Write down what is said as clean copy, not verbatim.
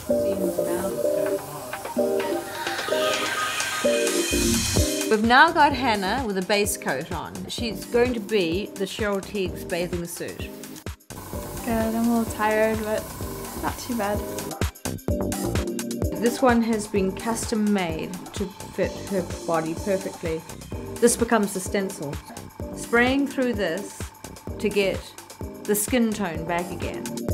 We've now got Hannah with a base coat on. She's going to be the Cheryl Teague's bathing suit. Good, I'm a little tired, but not too bad. This one has been custom made to fit her body perfectly. This becomes the stencil. Spraying through this to get the skin tone back again.